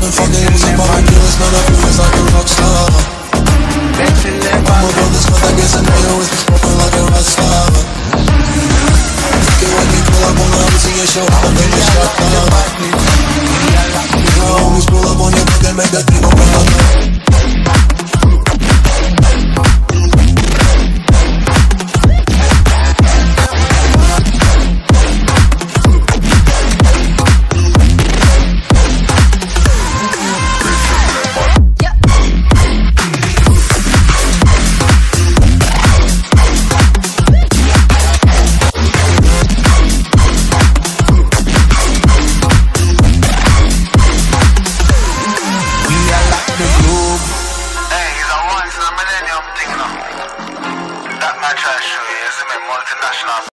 been fucking music, but I feel it's not a feelings like a rock star. I'm a brother's cut, I guess I know you always be smoking like a rock star. Get when you pull up on the homies in your show, I'm gonna shut down. Your homies pull up on your back and make that thing open up. That match I show you is a multinational